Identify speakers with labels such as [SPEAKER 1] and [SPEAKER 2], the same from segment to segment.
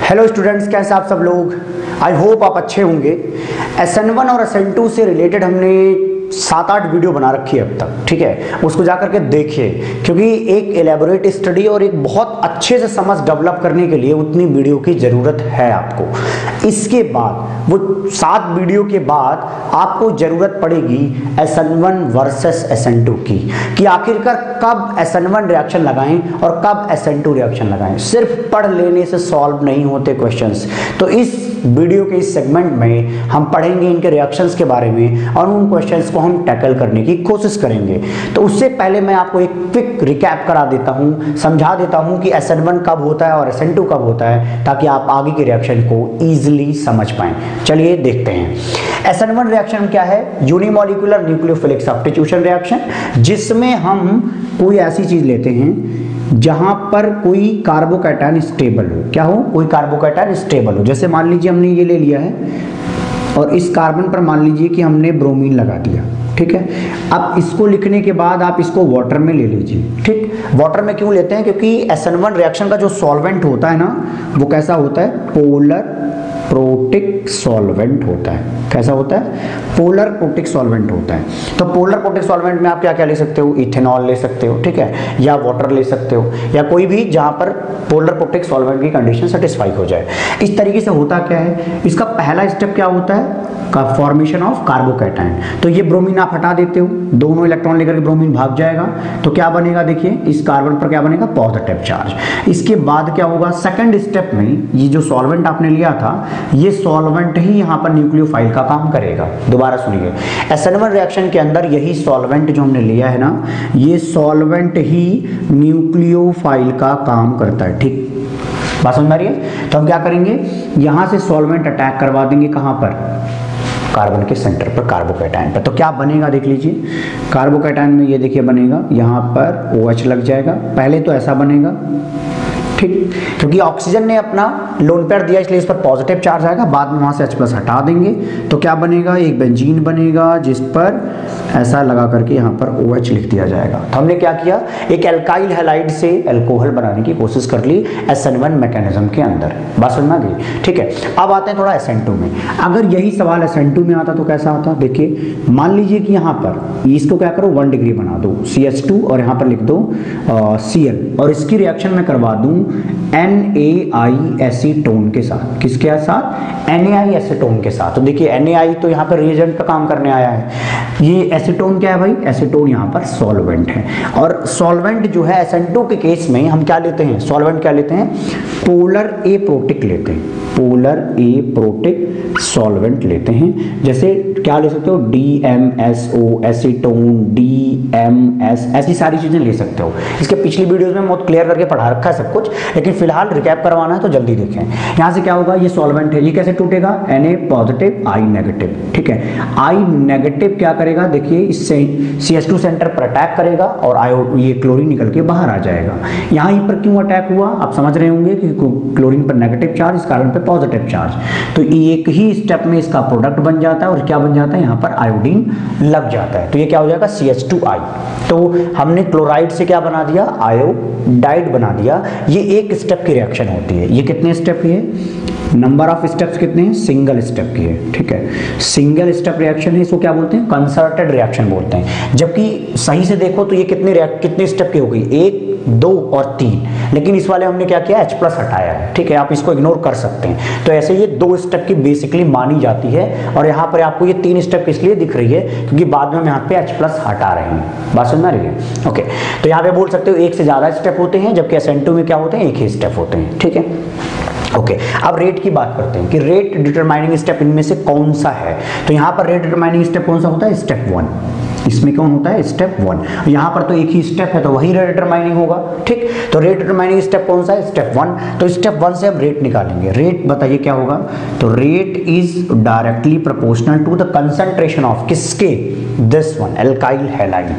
[SPEAKER 1] Hello students, कैसे आप सब लोग। आई होप आप अच्छे होंगे। SN1 और SN2 से रिलेटेड हमने 7-8 वीडियो बना रखी है अब तक, ठीक है। उसको जाकर के देखिए, क्योंकि एक एलेबोरेट स्टडी और एक बहुत अच्छे से समझ डेवलप करने के लिए उतनी वीडियो की ज़रूरत है आपको। इसके बाद वो 7 वीडियो के बाद आपको ज़रूरत पड़ेगी SN1 वर्सेस SN2 की, कि आखिरकार कब SN1 रिएक्शन लगाएं और कब SN2 रिएक्शन लगाएं। सिर्फ पढ़ लेने से सॉल्व नहीं होते क्वेश्चंस। तो इस वीडियो के इस सेगमेंट में हम पढ़ेंगे इनके रिएक्शंस के बारे में और उन क्वेश्चंस को हम टैकल करने की कोशिश करेंगे। तो उससे पहले मैं आपको एक क्विक रिकैप करा देता हूं, समझा देता हूं कि SN1 कब होता है और SN2 कब होता है, ताकि आप आगे के रिएक्शन को ईजिली समझ पाएं। चलिए देखते हैं। SN1 रिएक्शन क्या है? यूनिमॉलिक्यूलर न्यूक्लियोफिलिक सब्स्टिट्यूशन रिएक्शन, जिसमें हम कोई ऐसी चीज लेते हैं जहां पर कोई कार्बोकैटायन स्टेबल हो। क्या हो? कोई कार्बोकैटायन स्टेबल हो। जैसे मान लीजिए हमने ये ले लिया है और इस कार्बन पर मान लीजिए कि हमने ब्रोमीन लगा दिया, ठीक है। अब इसको लिखने के बाद आप इसको वाटर में ले लीजिए, ठीक। वाटर में क्यों लेते हैं? क्योंकि SN1 रिएक्शन का जो सॉल्वेंट होता है ना, वो कैसा होता है? पोलर प्रोटिक सॉल्वेंट होता है। कैसा होता है? पोलर प्रोटिक सॉल्वेंट होता है। तो पोलर प्रोटिक सॉल्वेंट में आप क्या क्या ले सकते हो? इथेनॉल ले सकते हो, ठीक है, या वाटर ले सकते हो, या कोई भी जहां पर पोलर प्रोटिक सॉल्वेंट की कंडीशन सेटिस्फाई हो जाए। इस तरीके से होता क्या है, इसका पहला स्टेप क्या होता है? का फॉर्मेशन ऑफ कार्बोकैटायन। तो ये ब्रोमीन आप हटा देते हो, दोनों इलेक्ट्रॉन लेकर के ब्रोमीन भाग जाएगा। तो क्या बनेगा? देखिए इस कार्बन पर क्या बनेगा? Positive charge. इसके बाद क्या होगा? सेकंड स्टेप में ये जो सॉल्वेंट आपने लिया था, ये सॉल्वेंट ही यहाँ पर न्यूक्लियोफाइल का काम करेगा। दोबारा सुनिए, SN1 रिएक्शन के अंदर यही सॉल्वेंट जो हमने लिया है ना, ये सॉल्वेंट ही न्यूक्लियोफाइल का काम करता है, ठीक। बात समझ आ रही है? तो हम क्या करेंगे, यहां से सॉल्वेंट अटैक करवा देंगे कहां पर? कार्बन के सेंटर पर, कार्बोकैटायन पर। तो क्या बनेगा देख लीजिए, कार्बोकैटायन में ये देखिए बनेगा, यहां पर OH लग जाएगा। पहले तो ऐसा बनेगा, ठीक, क्योंकि ऑक्सीजन ने अपना लोन पेयर दिया इसलिए इस पर पॉजिटिव चार्ज आएगा। बाद में वहां से H+ हटा देंगे तो क्या बनेगा? एक बेंजीन बनेगा, जिस पर ऐसा लगा करके यहाँ पर OH लिख दिया जाएगा। तो हमने क्या किया, एक एल्काइल हैलाइड से अल्कोहल बनाने की कोशिश कर ली SN1 मैकेनिज्म के अंदर। बात समझ में आ गई? ठीक है। अब आते हैं थोड़ा SN2 में। अगर यही सवाल SN2 में आता तो कैसा आता? देखिए मान लीजिए कि यहाँ पर इसको क्या करो, 1 डिग्री बना दो, CH2 और यहाँ पर लिख दो Cl, और इसकी रिएक्शन में करवा दूं NaI एसीटोन के साथ। किसके साथ? NaI एसीटोन के साथ। तो देखिए NaI तो यहाँ पर रिएजेंट का काम करने आया है। ये एसीटोन क्या है भाई? एसीटोन यहाँ पर सॉल्वेंट है। और सॉल्वेंट जो है SN2 के केस में हम क्या लेते हैं? सॉल्वेंट क्या लेते हैं? पोलर ए प्रोटिक लेते हैं। पोलर ए प्रोटिक सॉल्वेंट लेते हैं। जैसे क्या ले सकते हो? DMSO एसीटोन, DMS, ऐसी सारी चीजें ले सकते हो। इसके पिछली वीडियोस में बहुत क्लियर करके पढ़ा रखा है सब कुछ, लेकिन फिलहाल रिकैप करवाना है तो जल्दी देखें। यहां से क्या होगा? ये सॉल्वेंट है, ये कैसे टूटेगा? Na पॉजिटिव I नेगेटिव, ठीक है। I नेगेटिव क्या करेगा? देखिए इससे CH2 सेंटर पर अटैक करेगा और ये क्लोरीन निकल के बाहर आ जाएगा। यहाँ पर क्यों अटैक हुआ आप समझ रहे होंगे कि क्लोरीन पर नेगेटिव चार्ज, इस कार्बन पर पॉजिटिव चार्ज। तो एक ही स्टेप में इसका प्रोडक्ट बन जाता है और क्या बन जाता है? यहाँ पर आयोडीन लग जाता है। तो ये क्या हो जाएगा? CH2I। तो हमने क्लोराइड से क्या बना दिया? आयोडाइड बना दिया। ये एक स्टेप की रिएक्शन होती है। ये कितने स्टेप की है? नंबर ऑफ स्टेप्स कितने हैं? सिंगल स्टेप की है, ठीक है। सिंगल स्टेप रिएक्शन है, इसको क्या बोलते हैं? कंसर्टेड रिएक्शन बोलते हैं। जबकि सही से देखो तो ये कितने स्टेप की हो गई? 1, 2 और 3। लेकिन इस वाले हमने क्या किया? H+ हटाया है, ठीक है। आप इसको इग्नोर कर सकते हैं। तो ऐसे ये 2 स्टेप की बेसिकली मानी जाती है, और यहाँ पर आपको ये 3 स्टेप इसलिए दिख रही है क्योंकि बाद में हम यहाँ पे H+ हटा रहे हैं। बात समझ रही है? ओके। तो यहाँ पे बोल सकते हो एक से ज्यादा स्टेप होते हैं, जबकि SN2 में क्या होते हैं? एक ही स्टेप होते हैं, ठीक है। ओके, अब रेट की बात करते हैं कि रेट डिटरमाइनिंग स्टेप इनमें से कौन सा है। तो यहाँ पर रेट डिटरमाइनिंग स्टेप कौन सा होता है? स्टेप 1। इसमें कौन होता है? स्टेप 1। यहाँ पर तो एक ही स्टेप है तो वही रेट डिटरमाइनिंग होगा, ठीक। तो रेट डिटरमाइनिंग स्टेप कौन सा है? स्टेप 1। तो स्टेप 1 से हम रेट निकालेंगे। रेट बताइए क्या होगा? तो rate is directly proportional to the concentration of किसके? This one, alkyl halide.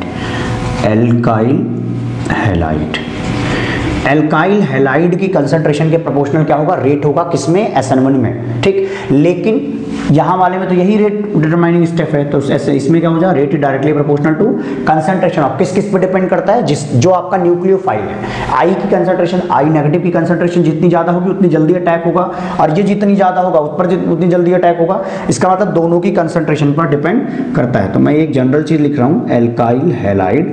[SPEAKER 1] Alkyl halide, alkyl halide की कंसंट्रेशन के प्रोपोर्शनल क्या होगा? रेट होगा किसमें? SN1 में, ठीक। लेकिन यहाँ वाले में तो यही रेट डिटरमाइनिंग स्टेप है, तो ऐसे इसमें क्या हो जाएगा, rate is directly proportional to concentration of, किस किस पे डिपेंड करता है, जो आपका न्यूक्लियोफाइल है। आई की कंसंट्रेशन, आई नेगेटिव की कंसंट्रेशन जितनी ज्यादा होगी उतनी जल्दी अटैक होगा, और ये जितनी ज्यादा होगा उस पर उतनी जल्दी अटैक होगा। इसका मतलब दोनों की कंसंट्रेशन पर डिपेंड करता है। तो मैं एक जनरल चीज लिख रहा हूं, alkyl halide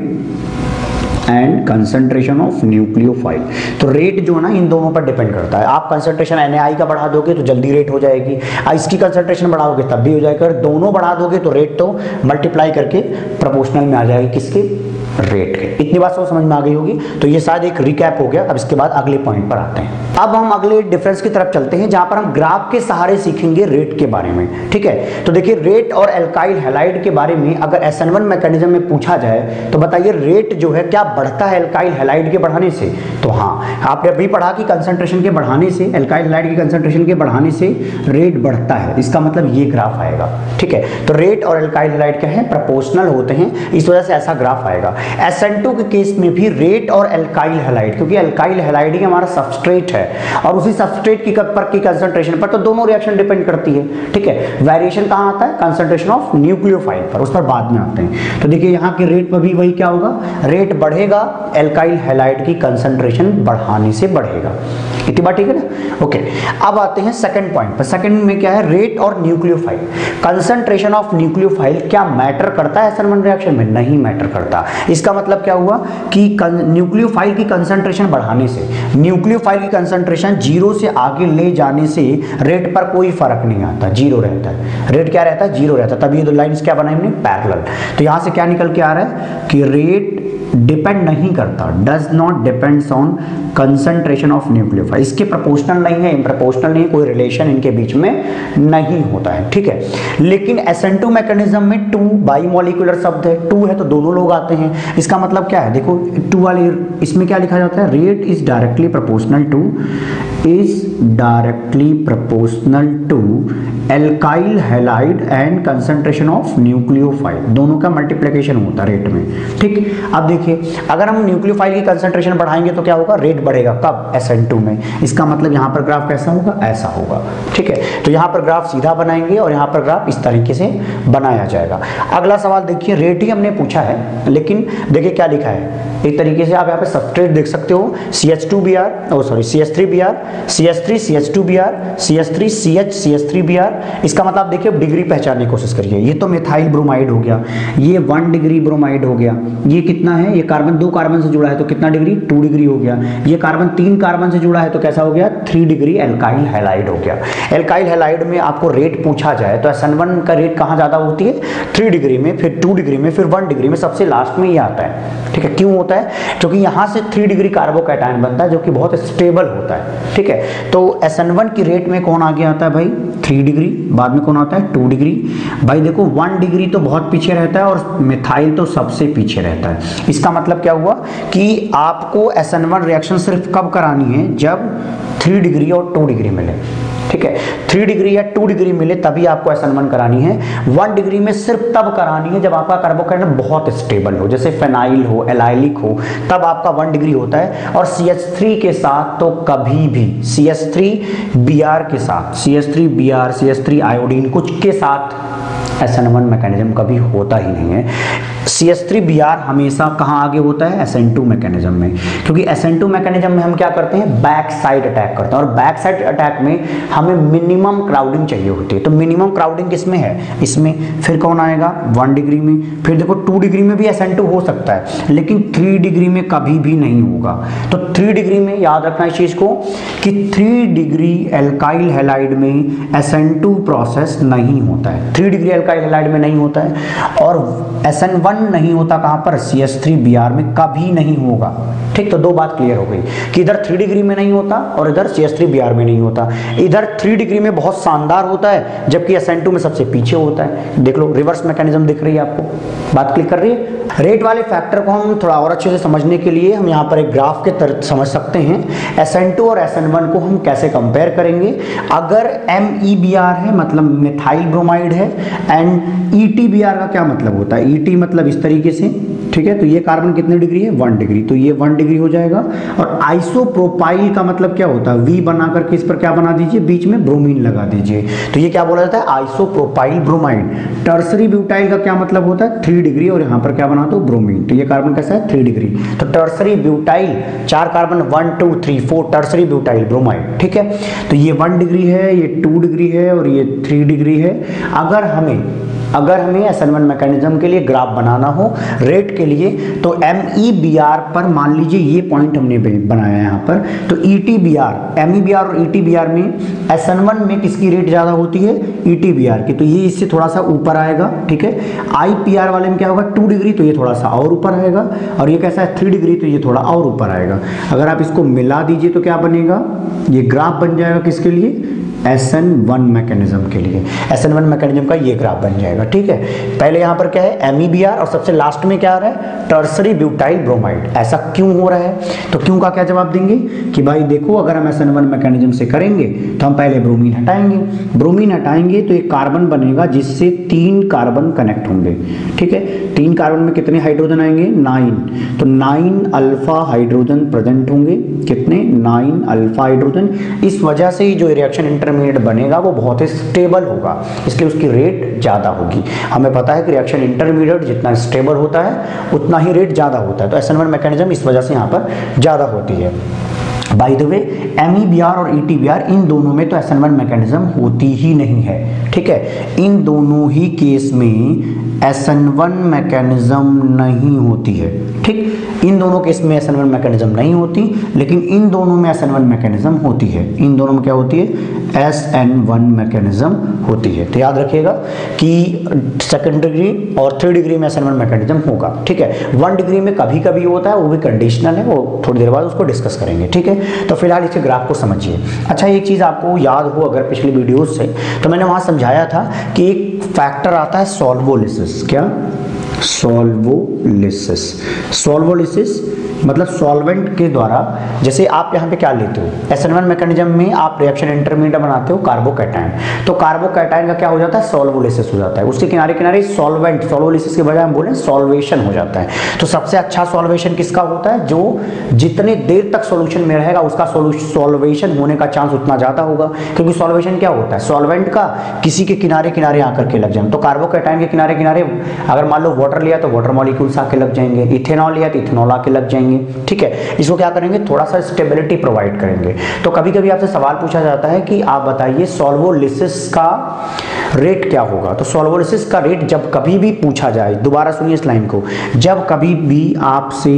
[SPEAKER 1] and concentration of nucleophile. तो रेट जो है ना इन दोनों पर डिपेंड करता है। आप कंसंट्रेशन NaI का बढ़ा दोगे तो जल्दी रेट हो जाएगी, इसकी कंसंट्रेशन बढ़ाओगे तब भी हो जाएगा, दोनों बढ़ा दोगे तो रेट तो मल्टीप्लाई करके प्रोपोर्शनल में आ जाएगी, किसके, रेट के। इतनी बात सब समझ में आ गई होगी। तो ये शायद एक रिकैप हो गया। अब इसके बाद अगले पॉइंट पर आते हैं। अब हम अगले डिफरेंस की तरफ चलते हैं, जहां पर हम ग्राफ के सहारे सीखेंगे रेट के बारे में। ठीक है, तो देखिए रेट और एल्काइल हैलाइड के बारे में अगर SN1 मैकेनिज्म में पूछा जाए तो बताइए रेट जो है क्या बढ़ता है एल्काइल हैलाइड के बढ़ाने से? तो हाँ, आपने अभी पढ़ा कि कंसंट्रेशन के बढ़ाने से, एल्काइल हैलाइड की कंसंट्रेशन के बढ़ाने से रेट बढ़ता है। इसका मतलब ये ग्राफ आएगा। ठीक है, तो रेट और एल्काइल हैलाइड क्या है, प्रोपोर्शनल होते हैं, इस वजह से ऐसा ग्राफ आएगा। SN2 के केस में भी रेट और एल्काइल हैलाइड, क्योंकि एल्काइल हैलाइड ही हमारा सबस्ट्रेट है और उसी सबस्ट्रेट की कंसंट्रेशन पर तो दोनों रिएक्शन डिपेंड करती है। ठीक है, वेरिएशन कहां आता है, कंसंट्रेशन ऑफ न्यूक्लियोफाइल पर, उस पर बाद में आते हैं। तो देखिए यहाँ के रेट पर भी वही क्या होगा, रेट बढ़ेगा एल्काइल हैलाइड की कंसंट्रेशन बढ़ाने से बढ़ेगा। इतनी बात ठीक है ना। ओके, अब आते हैं सेकंड पॉइंट पर। सेकंड में क्या है, रेट और न्यूक्लियोफाइल, कंसंट्रेशन ऑफ न्यूक्लियोफाइल क्या मैटर करता है SN1 रिएक्शन में? नहीं मैटर करता। इसका मतलब क्या हुआ कि न्यूक्लियोफाइल की कंसंट्रेशन बढ़ाने से, न्यूक्लियोफाइल की कंसंट्रेशन 0 से आगे ले जाने से रेट पर कोई फर्क नहीं आता, 0 रहता है। रेट क्या रहता है, 0 रहता है। तब ये दो लाइंस क्या बनाई हमने, पैरेलल। तो यहां से क्या निकल के आ रहा है कि रेट डिपेंड नहीं करता, does not depends on concentration of nucleophile. इसके प्रोपोर्शनल नहीं है, इम्प्रोपोर्शनल नहीं, कोई रिलेशन इनके बीच में नहीं होता है। ठीक है, लेकिन SN2 मैकेनिज्म में 2 बाइमोलिकुलर शब्द है, 2 है तो दोनों लोग आते हैं। इसका मतलब क्या है, देखो 2 वाले इसमें क्या लिखा जाता है, rate is directly proportional to, is directly proportional to alkyl halide and concentration of nucleophile, दोनों का मल्टीप्लिकेशन होता है रेट में। ठीक, अब देखिए अगर हम न्यूक्लियोफाइल की कंसंट्रेशन बढ़ाएंगे तो क्या होगा, रेट बढ़ेगा। कब, SN2 में। इसका मतलब यहाँ पर ग्राफ कैसा होगा, ऐसा होगा। ठीक है, तो यहाँ पर ग्राफ सीधा बनाएंगे और यहाँ पर ग्राफ इस तरीके से बनाया जाएगा। अगला सवाल देखिए, रेट ही हमने पूछा है, लेकिन देखिए क्या लिखा है, एक तरीके से आप यहाँ पे सबस्ट्रेट देख सकते हो, CH2Br, CH3Br, CH3 CH2Br, CH3 CH CH3Br। इसका मतलब देखिए डिग्री पहचानने की कोशिश करिए। ये तो मिथाइल ब्रोमाइड हो गया, ये 1 डिग्री ब्रोमाइड हो गया, ये कितना है, ये कार्बन 2 कार्बन से जुड़ा है तो कितना डिग्री, 2 डिग्री हो गया। ये कार्बन 3 कार्बन से जुड़ा है तो कैसा हो गया, 3 डिग्री एल्काइल हैलाइड हो गया। एल्काइल हैलाइड में आपको रेट पूछा जाए तो SN1 का रेट कहाँ ज्यादा होती है, 3 डिग्री में, फिर 2 डिग्री में, फिर 1 डिग्री में, सबसे लास्ट में ये आता है। ठीक है, क्यों होता है, क्योंकि यहाँ से 3 डिग्री कार्बोकैटायन बनता है जो कि बहुत स्टेबल होता है। ठीक है, तो SN1 की रेट में कौन आगे आता है भाई, 3 डिग्री, बाद में कौन आता है, 2 डिग्री। भाई देखो 1 डिग्री तो बहुत पीछे रहता है और मिथाइल तो सबसे पीछे रहता है। इसका मतलब क्या हुआ कि आपको SN1 रिएक्शन सिर्फ कब करानी है, जब 3 डिग्री और 2 डिग्री मिले। ठीक है, 3 डिग्री या 2 डिग्री मिले तभी आपको SN1 करानी है। 1 डिग्री में सिर्फ तब करानी है जब आपका कार्बोकैटायन बहुत स्टेबल हो, जैसे फेनाइल हो, एलाइलिक हो, तब आपका 1 डिग्री होता है। और CH3 के साथ तो कभी भी, CH3Br के साथ, CH3Br, CH3 आयोडीन, कुछ के साथ SN1 मैकेनिज्म कभी होता ही नहीं है। CH3Br हमेशा कहाँ आगे होता है, SN2 मैकेनिज्म में, क्योंकि SN2 मैकेनिज्म में हम क्या करते हैं, बैक साइड अटैक करते हैं, और बैक साइड अटैक में हमें मिनिमम क्राउडिंग चाहिए होती है। तो मिनिमम क्राउडिंग किसमें है, इसमें। फिर कौन आएगा, 1 डिग्री में। फिर देखो 2 डिग्री में भी SN2 हो सकता है, लेकिन 3 डिग्री में कभी भी नहीं होगा। तो 3 डिग्री में याद रखना इस चीज को कि 3 डिग्री एल्काइल हैलाइड में SN2 प्रोसेस नहीं होता है, 3 डिग्री एल्काइल हैलाइड में नहीं होता है। और SN1 नहीं होता कहां पर, CH3Br में कभी नहीं होगा। ठीक, तो 2 बात क्लियर हो गई कि इधर 3 डिग्री में नहीं होता और इधर CH3Br में नहीं होता। इधर 3 डिग्री में बहुत शानदार होता है, जबकि SN2 में सबसे पीछे होता है। देख लो रिवर्स मैकेनिज्म दिख रही है आपको, बात क्लिक कर रही है। रेट वाले फैक्टर को हम थोड़ा और अच्छे से समझने के लिए हम यहाँ पर एक ग्राफ के तरह समझ सकते हैं। SN2 और SN1 को हम कैसे कंपेयर करेंगे, अगर MEBr है मतलब मिथाइल ब्रोमाइड है, एंड ETBr का क्या मतलब होता है, ET मतलब इस तरीके से, ठीक है। तो ये कार्बन कितने डिग्री है, 1 डिग्री, तो ये 1 डिग्री हो जाएगा। और आइसोप्रोपाइल का मतलब क्या होता है, वी बना करके इस पर क्या बना दीजिए, बीच में ब्रोमीन लगा दीजिए, तो ये क्या बोला जाता है, आइसोप्रोपाइल ब्रोमाइड। टर्सरी ब्यूटाइल का क्या मतलब होता है, 3 डिग्री, और यहाँ पर क्या बना दो, ब्रोमीन, तो ये कार्बन कैसा है, 3 डिग्री। तो tertiary butyl 4 carbon 1 2 3 4 tertiary butyl bromide, ठीक है। तो ये 1 डिग्री है, ये 2 डिग्री है और ये 3 डिग्री है। अगर हमें SN1 मैकेनिज्म के लिए ग्राफ बनाना हो रेट के लिए, तो MEBR पर मान लीजिए ये पॉइंट हमने बनाया है यहाँ पर, तो ETBR, MEBR और ETBR में SN1 में किसकी रेट ज़्यादा होती है, ETBR की, तो ये इससे थोड़ा सा ऊपर आएगा, ठीक है। IPR वाले में क्या होगा, 2 डिग्री, तो ये थोड़ा सा और ऊपर आएगा, और ये कैसा है, 3 डिग्री, तो ये थोड़ा और ऊपर आएगा। अगर आप इसको मिला दीजिए तो क्या बनेगा, ये ग्राफ बन जाएगा किसके लिए, SN1 मैकेनिज्म के लिए। SN1 मैकेनिज्म का ये ग्राफ बन जाएगा, ठीक है। पहले यहाँ पर क्या है, MEBR, और सबसे लास्ट में क्या आ रहा है, टर्सरी ब्यूटाइल ब्रोमाइड। ऐसा क्यों हो रहा है, तो क्यों का क्या जवाब देंगे कि भाई देखो, अगर हम SN1 मैकेनिज्म से करेंगे तो हम पहले ब्रोमीन हटाएंगे, तो एक कार्बन बनेगा जिससे 3 कार्बन कनेक्ट होंगे, ठीक है। 3 कार्बन में कितने हाइड्रोजन आएंगे, 9, तो 9 अल्फा हाइड्रोजन प्रेजेंट होंगे, कितने, 9 अल्फा हाइड्रोजन। इस वजह से ही जो रिएक्शन इंटरमीडिएट बनेगा वो बहुत ही स्टेबल होगा, इसलिए उसकी रेट ज़्यादा होगी। हमें पता है कि रिएक्शन इंटरमीडिएट जितना स्टेबल होता है उतना ही रेट ज़्यादा होता है, तो SN1 मैकेनिज्म इस वजह से यहाँ पर ज़्यादा होती है। बाय द वे MEBR और ETBR इन दोनों में तो SN1 मैकेनिज्म होती ही नहीं है, ठीक है। इन दोनों ही केस में SN1 मैकेनिज्म नहीं होती है, ठीक। इन दोनों केस में SN1 मैकेनिज्म नहीं होती, लेकिन इन दोनों में SN1 मैकेनिज्म होती है। इन दोनों में क्या होती है, SN1 मैकेनिज्म होती है। तो याद रखिएगा कि 2nd डिग्री और 3 डिग्री में SN1 मैकेनिज्म होगा, ठीक है। 1 डिग्री में कभी कभी होता है, वो भी कंडीशनल है, वो थोड़ी देर बाद उसको डिस्कस करेंगे, ठीक है। तो फिलहाल इसके ग्राफ को समझिए। अच्छा, एक चीज़ आपको याद हो अगर पिछली वीडियोस से, तो मैंने वहाँ समझाया था कि एक फैक्टर आता है सॉल्वोलिसिस। क्या, सॉल्वोलिसिस मतलब सॉल्वेंट के द्वारा, जैसे आप यहाँ पे क्या लेते हो, SN1 मैकेनिज्म में आप रिएक्शन इंटरमीडिएट बनाते हो कार्बोकैटायन, तो कार्बोकैटायन का क्या हो जाता है, सॉल्वोलिसिस हो जाता है। उसके किनारे किनारे सॉल्वेंट, सॉल्वोलिसिस के बजाय हम बोलें सॉल्वेशन हो जाता है। तो सबसे अच्छा सॉल्वेशन किसका होता है, जो जितने देर तक सॉल्यूशन में रहेगा उसका सॉल्वेशन होने का चांस उतना ज्यादा होगा, क्योंकि सॉल्वेशन क्या होता है, सॉल्वेंट का किसी के किनारे किनारे आकर के लग जाए। तो कार्बोकैटायन के किनारे किनारे अगर मान लो वाटर लिया तो वाटर मॉलिक्यूल्स आके लग जाएंगे, इथेनॉल लिया तो इथेनॉल आके लग जाएंगे, ठीक है। इसको क्या करेंगे, थोड़ा सा स्टेबिलिटी प्रोवाइड करेंगे। तो कभी कभी आपसे सवाल पूछा जाता है कि आप बताइए सॉल्वोलिसिस का रेट क्या होगा। तो सॉल्वोलिसिस का रेट जब कभी भी पूछा जाए, दोबारा सुनिए इस लाइन को, जब कभी भी आपसे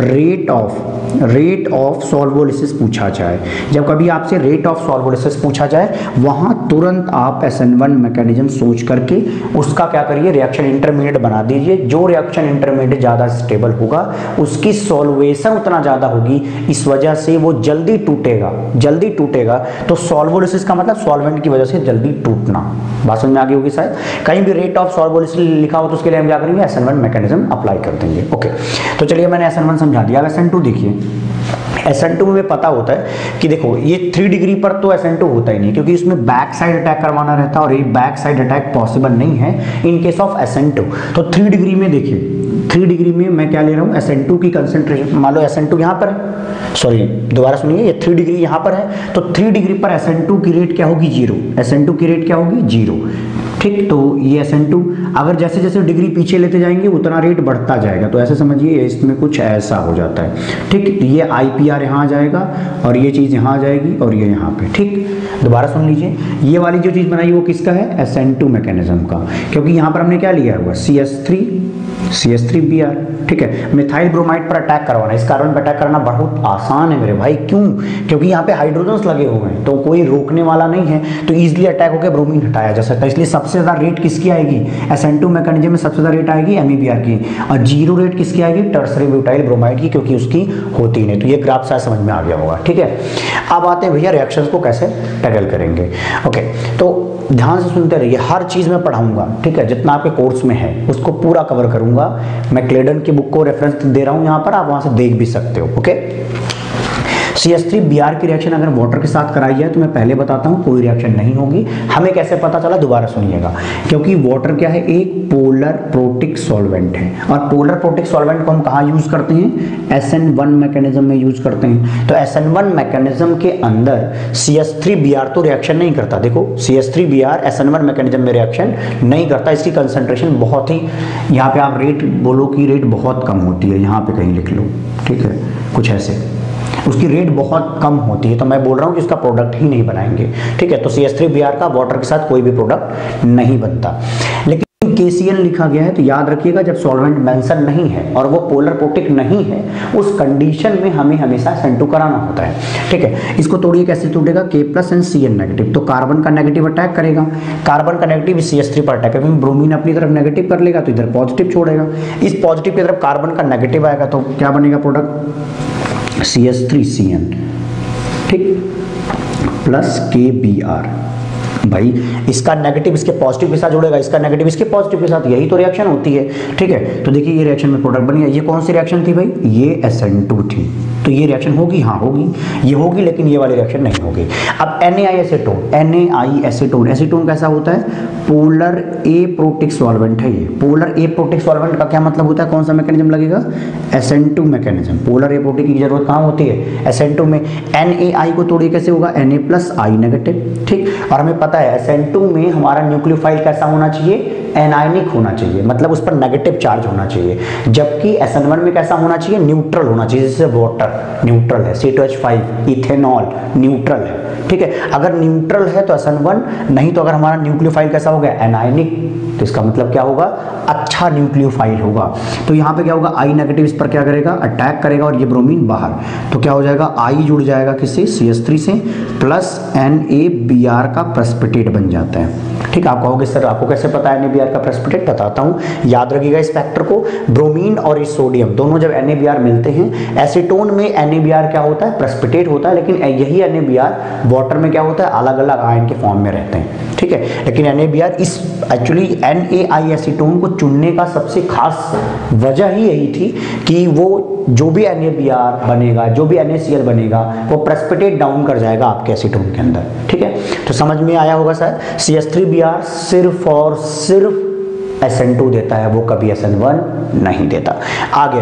[SPEAKER 1] रेट ऑफ सॉल्वोलिसिस पूछा जाए, जब कभी आपसे रेट ऑफ सॉल्वोलिसिस पूछा जाए, वहां तुरंत आप SN1 मैकेनिज्म सोच करके उसका क्या करिए, रिएक्शन इंटरमीडिएट बना दीजिए। जो रिएक्शन इंटरमीडिएट ज्यादा स्टेबल होगा उसकी सॉल्वेशन उतना ज्यादा होगी, इस वजह से वो जल्दी टूटेगा। तो सॉल्वोलिसिस का मतलब सॉल्वेंट की वजह से जल्दी टूटना। बात समझ में आ गई होगी शायद। कहीं भी रेट ऑफ सॉल्वोलिसिस लिखा हो तो उसके लिए हम क्या करेंगे, SN1 मैकेनिज्म अप्लाई कर देंगे। ओके, तो चलिए मैंने SN1 समझा दिया। अब SN2 देखिए, SN2 में पता होता है कि देखो ये 3 डिग्री पर तो SN2 होता ही नहीं, क्योंकि इसमें बैक साइड अटैक करवाना रहता है और ये बैक साइड अटैक पॉसिबल नहीं है इन केस ऑफ SN2। तो 3 डिग्री में देखिए, 3 डिग्री में मैं क्या ले रहा हूँ, SN2 की कंसेंट्रेशन, मान लो SN2 यहाँ पर है, सॉरी दोबारा सुनिए, ये 3 डिग्री यहाँ पर है, तो 3 डिग्री पर SN2 की रेट क्या होगी, 0। SN2 की रेट क्या होगी, 0, ठीक। तो ये SN2 अगर जैसे जैसे डिग्री पीछे लेते जाएंगे उतना रेट बढ़ता जाएगा, तो ऐसे समझिए इसमें कुछ ऐसा हो जाता है, ठीक। तो ये IPR यहाँ आ जाएगा और ये चीज़ यहाँ आ जाएगी और ये यहाँ पे, ठीक। दोबारा सुन लीजिए, ये वाली जो चीज़ बनाई वो किसका है, SN2 मैकेनिज्म का, क्योंकि यहाँ पर हमने क्या लिया हुआ, CH3Br, ठीक है। मिथाइल ब्रोमाइड पर अटैक करवाना, इस कार्बन पर अटैक करना बहुत आसान है मेरे भाई। क्यों, क्योंकि यहाँ पे हाइड्रोजन्स लगे हुए हैं, तो कोई रोकने वाला नहीं है, तो इजीली अटैक होकर ब्रोमीन हटाया जा सकता है। इसलिए सबसे ज़्यादा रेट किसकी आएगी, SN2 मैकेनिज्म में सबसे ज़्यादा रेट आएगी MEBR की, और 0 रेट किसकी आएगी, टर्सरी ब्यूटाइल ब्रोमाइड की, क्योंकि उसकी होती नहीं। तो ये ग्राफ शायद समझ में आ गया होगा, ठीक है। अब आते हैं भैया रिएक्शंस को कैसे टैकल करेंगे। ओके, तो ध्यान से सुनते रहिए, हर चीज़ में पढ़ाऊंगा, ठीक है। जितना आपके कोर्स में है उसको पूरा कवर करूंगा। मैं क्लेडन की बुक को रेफरेंस दे रहा हूं यहाँ पर, आप वहां से देख भी सकते हो। ओके, CH3Br की रिएक्शन अगर वाटर के साथ कराई जाए तो मैं पहले बताता हूँ कोई रिएक्शन नहीं होगी। हमें कैसे पता चला, दोबारा सुनिएगा। क्योंकि वाटर क्या है, एक पोलर प्रोटिक सॉल्वेंट है, और पोलर प्रोटिक सॉल्वेंट को हम कहाँ यूज करते हैं, SN1 मैकेनिज्म में यूज करते हैं। तो SN1 मैकेनिज्म के अंदर CH3Br तो रिएक्शन नहीं करता। देखो CH3Br SN1 मैकेनिज्म में रिएक्शन नहीं करता, इसकी कंसंट्रेशन बहुत ही, यहाँ पे आप रेट बोलो कि रेट बहुत कम होती है, यहाँ पे कहीं लिख लो, ठीक है, कुछ ऐसे, उसकी रेट बहुत कम होती है। तो मैं बोल रहा हूँ कि उसका प्रोडक्ट ही नहीं बनाएंगे, ठीक है। तो CH3Br का वाटर के साथ कोई भी प्रोडक्ट नहीं बनता। लेकिन KCl लिखा गया है तो याद रखिएगा, जब सॉल्वेंट मेंशन नहीं है और वो पोलर प्रोटिक नहीं है, उस कंडीशन में हमें हमेशा SN2 कराना होता है, ठीक है। इसको तोड़िए, कैसे टूटेगा, K+ एंड Cl नेगेटिव, तो कार्बन का नेगेटिव अटैक करेगा, कार्बन का नेगेटिव CH3 पर अटैक करेगा, ब्रोमीन अपनी तरफ नेगेटिव कर लेगा तो इधर पॉजिटिव छोड़ेगा, इस पॉजिटिव की तरफ कार्बन का नेगेटिव आएगा तो क्या बनेगा प्रोडक्ट, CH3Cn, ठीक, प्लस KBr। भाई इसका नेगेटिव इसके पॉजिटिव के साथ जुड़ेगा, इसका नेगेटिव इसके पॉजिटिव के साथ, यही तो रिएक्शन होती है, ठीक है। तो देखिए ये रिएक्शन में प्रोडक्ट बन गया। ये कौन सी रिएक्शन थी भाई, ये SN2 थी, तो ये रिएक्शन होगी, हाँ होगी, ये होगी, लेकिन ये वाली रिएक्शन नहीं होगी। अब NaI एसीटोन, एसीटोन कैसा होता है, पोलर ए प्रोटिक सॉल्वेंट है। ये पोलर ए प्रोटिक सॉल्वेंट का क्या मतलब होता है, कौन सा मैकेनिज्म लगेगा, SN2 मैकेनिज्म। पोलर ए प्रोटिक की जरूरत कहाँ होती है, SN2 में। NaI को तोड़िए, कैसे होगा, Na+I नेगेटिव, ठीक। और हमें पता है SN2 में हमारा न्यूक्लियोफाइल कैसा होना चाहिए, एनायनिक होना चाहिए, मतलब उस पर नेगेटिव चार्ज होना चाहिए। जबकि SN1 में कैसा होना चाहिए, न्यूट्रल होना चाहिए, जैसे वाटर न्यूट्रल है, C2H5 इथेनॉल न्यूट्रल है, ठीक है। अगर न्यूट्रल है तो SN1, नहीं तो अगर हमारा न्यूक्लियोफाइल कैसा हो गया, एनायनिक, तो इसका मतलब क्या होगा, अच्छा न्यूक्लियोफाइल होगा। तो यहाँ पे क्या होगा, I नेगेटिव इस पर क्या करेगा, अटैक करेगा, और ये ब्रोमीन बाहर, तो क्या हो जाएगा, I जुड़ जाएगा किससे, CH3 से, प्लस NaBr का प्रेसिपिटेट बन जाता है, ठीक। आप कहोगे सर आपको कैसे पता है NaBr का प्रेसिपिटेट, बताता हूँ, याद रखिएगा इस फैक्टर को। ब्रोमीन और इस सोडियम दोनों जब NaBr मिलते हैं, एसीटोन में NaBr क्या होता है, प्रेसिपिटेट होता है, लेकिन यही NaBr वाटर में क्या होता है, अलग अलग आयन के फॉर्म में रहते हैं, ठीक है। लेकिन NaBr इस एक्चुअली NaI एसीटोन को चुनने का सबसे खास वजह ही यही थी कि वो जो भी NaBr बनेगा, जो भी NaCl बनेगा, वो प्रेसिपिटेट डाउन कर जाएगा आपके एसीटोन के अंदर, ठीक है। तो समझ में आया होगा सर, CH3Br सिर्फ और सिर्फ SN2 देता है, वो कभी SN1 नहीं देता। आगे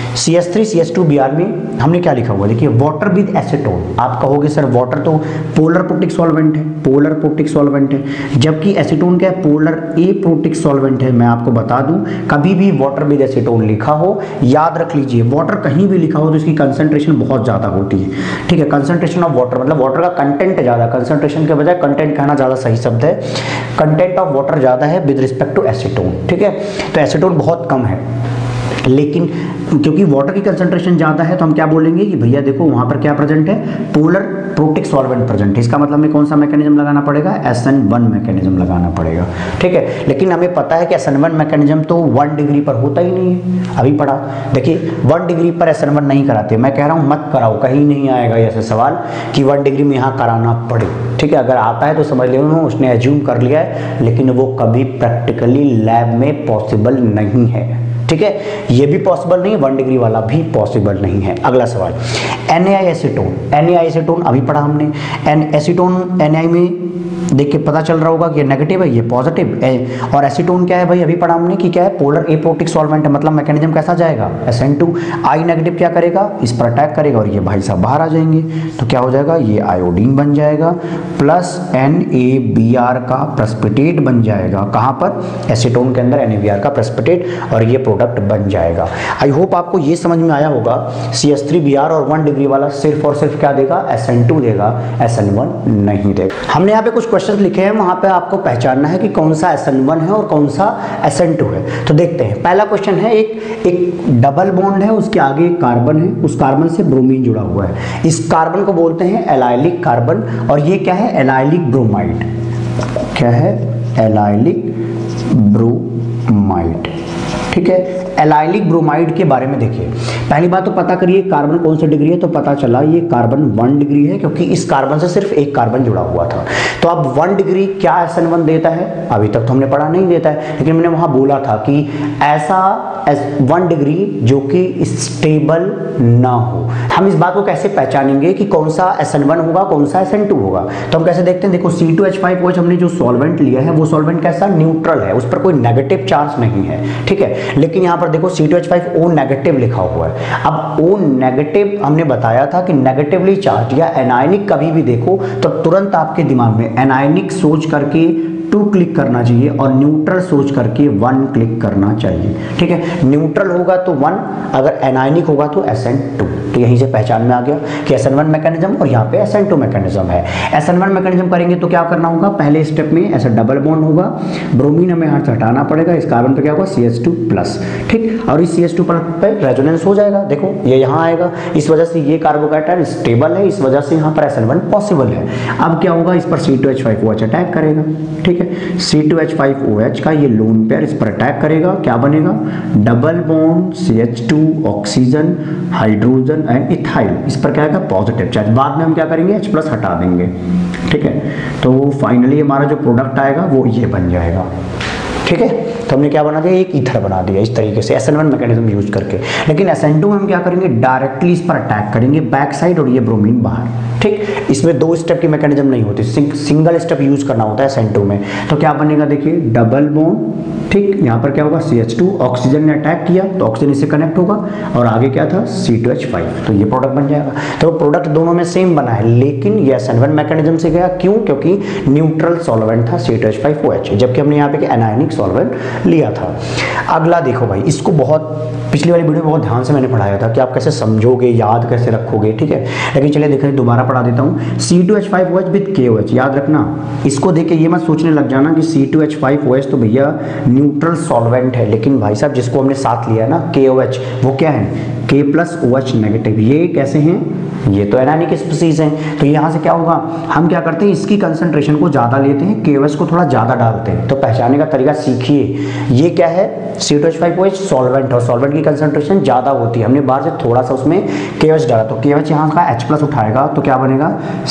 [SPEAKER 1] CH3 CH2Br में हमने क्या लिखा हुआ, देखिए वाटर विद एसीटोन। आप कहोगे सर वाटर तो पोलर प्रोटिक सॉल्वेंट है, पोलर प्रोटिक सॉल्वेंट है, जबकि एसीटोन क्या है, पोलर ए प्रोटिक सॉल्वेंट है। मैं आपको बता दूं, कभी भी वाटर विद एसीटोन लिखा हो, याद रख लीजिए, वाटर कहीं भी लिखा हो तो इसकी कंसंट्रेशन बहुत ज़्यादा होती है, ठीक है। कंसंट्रेशन ऑफ वाटर मतलब वाटर का कंटेंट ज़्यादा, कंसंट्रेशन के बजाय कंटेंट कहना ज़्यादा सही शब्द है। कंटेंट ऑफ वाटर ज़्यादा है विद रिस्पेक्ट टू एसीटोन, ठीक है। तो एसीटोन बहुत कम है, लेकिन क्योंकि वाटर की कंसंट्रेशन ज़्यादा है तो हम क्या बोलेंगे कि भैया देखो वहाँ पर क्या प्रेजेंट है, पोलर प्रोटिक सॉल्वेंट प्रेजेंट है। इसका मतलब हमें कौन सा मैकेनिज्म लगाना पड़ेगा, SN1 मैकेनिज्म लगाना पड़ेगा, ठीक है। लेकिन हमें पता है कि SN1 मैकेनिज्म तो 1 डिग्री पर होता ही नहीं है, अभी पढ़ा, देखिए 1 डिग्री पर SN1 नहीं कराते। मैं कह रहा हूँ मत कराओ, कहीं नहीं आएगा ऐसा सवाल कि 1 डिग्री में यहाँ कराना पड़े, ठीक है। अगर आता है तो समझ लो उसने एज्यूम कर लिया है, लेकिन वो कभी प्रैक्टिकली लैब में पॉसिबल नहीं है, ठीक है। ये भी पॉसिबल नहीं, 1 डिग्री वाला भी पॉसिबल नहीं है। अगला सवाल, NaI एसीटोन, NaI एसीटोन अभी पढ़ा हमने। एसीटोन NaI में देख के पता चल रहा होगा कि ये नेगेटिव है, ये पॉजिटिव है। और एसीटोन क्या है भाई, अभी पढ़ा हमने कि क्या है, पोलर ए प्रोटिक सॉल्वेंट है, मतलब मैकेनिज्म कैसा जाएगा, SN2। I नेगेटिव क्या करेगा, इस पर अटैक करेगा और ये भाई साहब बाहर आ जाएंगे, तो क्या हो जाएगा, ये आयोडीन बन जाएगा, प्लस NaBr का प्रेसिपिटेट बन जाएगा, कहाँ पर, एसीटोन के अंदर NaBr का प्रेसिपिटेट, और ये प्रोडक्ट बन जाएगा। आई होप आपको ये समझ में आया होगा। CH3Br और 1 डिग्री वाला सिर्फ और सिर्फ क्या देगा, SN2 देगा, SN1 नहीं देगा। हमने यहाँ पे कुछ क्वेश्चन लिखे हैं, वहां पे आपको पहचानना है कि कौन सा SN1 है और कौन सा SN2 है। तो देखते हैं, पहला क्वेश्चन है, एक डबल बॉन्ड है, उसके आगे एक कार्बन है, उस कार्बन से ब्रोमीन जुड़ा हुआ है। इस कार्बन को बोलते हैं एलाइलिक कार्बन, और ये क्या है, एलाइलिक ब्रोमाइड। क्या है, एलाइलिक ब्रोमाइड, ठीक है। एलाइलिक ब्रोमाइड के बारे में देखिए, पहली बात तो पता करिए कार्बन कौन सी डिग्री है, तो पता चला ये कार्बन 1 डिग्री है, क्योंकि इस कार्बन से सिर्फ एक कार्बन जुड़ा हुआ था। तो अब 1 डिग्री क्या SN1 देता है, अभी तक तो हमने पढ़ा नहीं देता है, लेकिन मैंने वहां बोला था कि ऐसा 1 डिग्री जो कि स्टेबल ना हो। हम इस बात को कैसे पहचानेंगे कि कौन सा SN1 होगा, कौन सा SN2 होगा? तो हम कैसे देखते हैं, देखो C2H5OH हमने जो सॉल्वेंट लिया है वो सॉल्वेंट कैसा, न्यूट्रल है, उस पर कोई नेगेटिव चार्ज नहीं है, ठीक है। लेकिन यहाँ पर देखो C2H5O नेगेटिव लिखा हुआ है। अब O नेगेटिव हमने बताया था कि नेगेटिवली चार्ज या एनायनिक कभी भी देखो तो तुरंत आपके दिमाग में एनायनिक सोच करके 2 क्लिक करना चाहिए और न्यूट्रल सोच करके 1 क्लिक करना चाहिए, ठीक है। न्यूट्रल होगा तो 1, अगर एनायनिक होगा तो SN2। तो यहीं से पहचान में आ गया कि SN1 मैकेनिज्म और यहाँ पे SN2 मैकेनिज्म है। SN1 मैकेनिज्म करेंगे तो क्या करना होगा, पहले स्टेप में ऐसा डबल बॉन्ड होगा, ब्रोमीन हमें यहाँ से हटाना पड़ेगा, इस कार्बन पे क्या होगा CH2+, ठीक। और इस CH2 पे रेजोनेंस हो जाएगा, देखो ये यहाँ आएगा, इस वजह से ये कार्बोकैटायन स्टेबल है, इस वजह से यहाँ पर SN1 पॉसिबल है। अब क्या होगा, इस पर C2H5OH अटैक करेगा, ठीक है। C2H5OH का ये लोन पेयर इस पर अटैक करेगा, क्या बनेगा, double bond CH2 oxygen hydrogen and ethyl, इस पर क्या आएगा, पॉजिटिव चार्ज। बाद में हम क्या करेंगे, H+ हटा देंगे, ठीक है। तो फाइनली हमारा जो प्रोडक्ट आएगा वो ये बन जाएगा, ठीक है। तो हमने क्या बना दिया, एक ईथर बना दिया इस तरीके से SN1 मैकेनिज्म यूज करके। लेकिन SN2 में हम क्या करेंगे, डायरेक्टली इस पर अटैक करेंगे बैक साइड और ये ब्रोमीन बाहर, ठीक। इसमें 2 स्टेप की मैकेनिज्म नहीं होती, सिंगल स्टेप यूज करना होता है SN2 में। तो क्या बनेगा, देखिए डबल बॉन्ड, ठीक, यहाँ पर क्या होगा CH2, ऑक्सीजन ने अटैक किया तो ऑक्सीजन इससे कनेक्ट होगा और आगे क्या था C2H5, तो ये प्रोडक्ट बन जाएगा। तो प्रोडक्ट दोनों में सेम बना है, लेकिन ये SN1 मैकेनिज्म से गया, क्यों, क्योंकि न्यूट्रल सॉल्वेंट था C2H5OH, जबकि हमने यहाँ पे एनायनिक सॉल्वेंट लिया था। अगला देखो भाई, इसको बहुत पिछली वाली वीडियो में बहुत ध्यान से मैंने पढ़ाया था कि आप कैसे समझोगे, याद कैसे रखोगे, ठीक है। लेकिन चलिए देखें, दोबारा पढ़ा देता हूँ। C2H5OH विद KOH, याद रखना, इसको देख के ये मत सोचने लग जाना कि C2H5OH तो भैया न्यूट्रल सॉल्वेंट है, लेकिन भाई साहब जिसको हमने साथ लिया है ना KOH, वो क्या है, K+OH नेगेटिव। ये कैसे हैं, ये तो एनायनिक स्पीसीज हैं। तो यहाँ से क्या होगा, हम क्या करते हैं, इसकी कंसंट्रेशन को ज़्यादा लेते हैं, KOH को थोड़ा ज़्यादा डालते हैं। तो पहचानने का तरीका सीखिए, ये क्या है, C2H5OH सॉल्वेंट, और सॉल्वेंट की कंसंट्रेशन ज़्यादा होती है, हमने बाहर से थोड़ा सा उसमें KOH डाला, तो KOH यहाँ का H+ उठाएगा तो क्या बनेगा,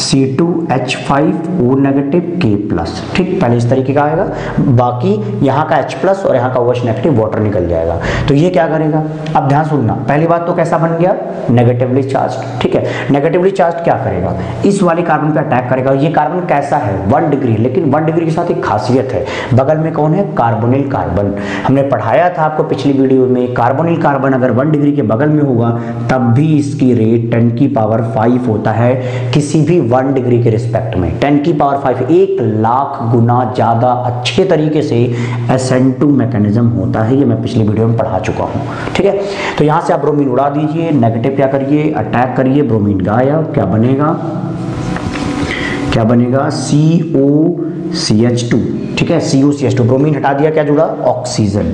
[SPEAKER 1] C2H5O नेगेटिव K+, ठीक। पहले इस तरीके का आएगा, बाकी यहाँ का H+ और यहाँ का OH नेगेटिव वाटर निकल जाएगा। तो ये क्या करेगा, अब ध्यान सुनना, पहली बात तो कैसा बन गया, नेगेटिवली चार्ज, ठीक है। नेगेटिवली चार्ज क्या करेगा, इस वाले कार्बन पे अटैक करेगा। ये कार्बन कैसा है, 1 डिग्री, लेकिन 1 डिग्री के साथ एक खासियत है, बगल में कौन है, कार्बोनिल कार्बन। हमने पढ़ाया था आपको पिछली वीडियो में, कार्बोनिल कार्बन अगर 1 डिग्री के बगल में होगा तब भी इसकी रेट 10⁵ होता है, किसी भी 1 डिग्री के रिस्पेक्ट में 10⁵ 1,00,000 गुना ज्यादा अच्छे तरीके से SN2 मैकेनिज्म होता है। ये मैं पिछली वीडियो में पढ़ा चुका हूँ, ठीक है। तो यहाँ से आप ब्रोमीन उड़ा दीजिए, नेगेटिव क्या करिए, अटैक करिए, ब्रोमीन गायब, क्या बनेगा, क्या बनेगा, COCH2, ठीक है, COCH2, ब्रोमीन हटा दिया, क्या जुड़ा, ऑक्सीजन,